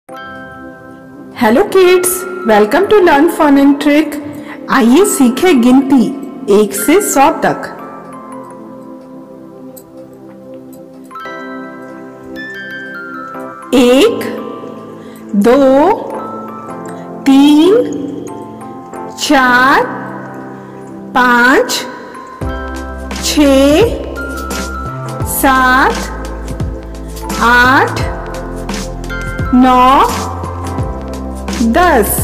Hello kids, welcome to learn fun and trick. आइए सीखें गिनती 1 से 100 तक। एक, 2, 3, 4, 5, 6, 7, 8, 9, 10,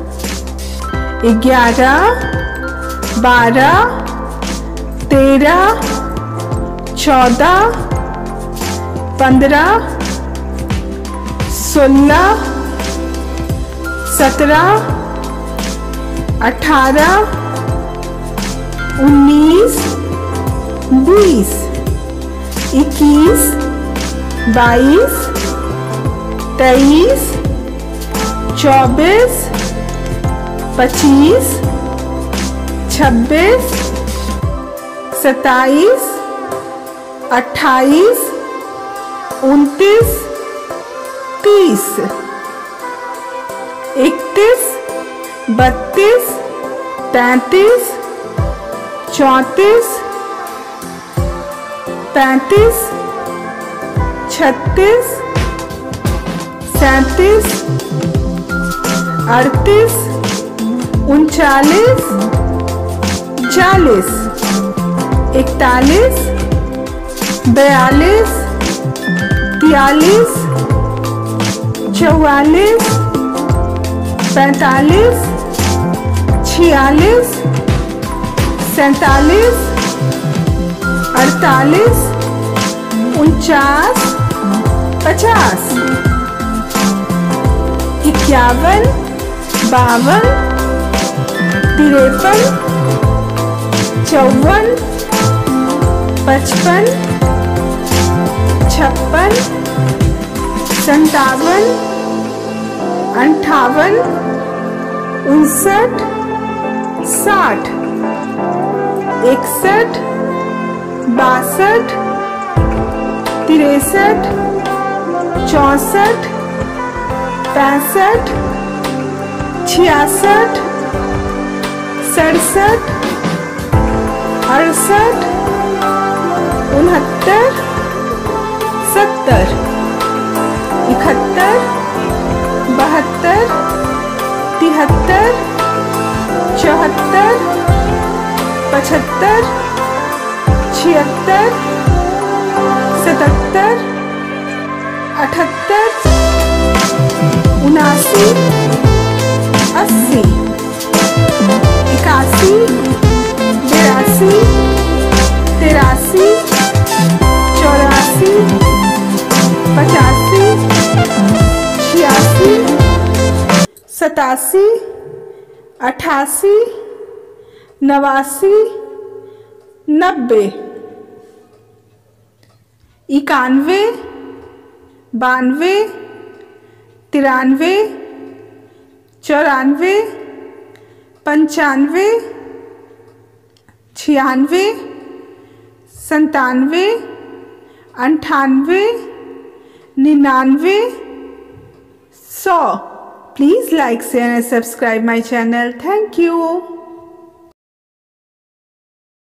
11, 12, 13, 14, 15, 16, 17, 18, 19, 20, 21, 22, 23, 24, 25, 26, 27, 28, 29, 30, 31, 32, 33, 34, 35, 36, 37, 38, 39, 40, 41, 42, 43, 44, 45, 46, 47, 48, 49, 50, 51, 52, 53, 54, 55, 56, 57, 58, 59, 60, 61, 62, 63, 64, 65, 66, 67, 68, 69, 70, 71, 72, 73, 74, 75, 76, 77, 78, 79, 80, 81, 82, 83, 84, 85, 86, 87, 88, 89, 90, 91, 92, 93, 94, 95, 96, 97, 98, 99, 100. Please like, share and subscribe my channel. Thank you.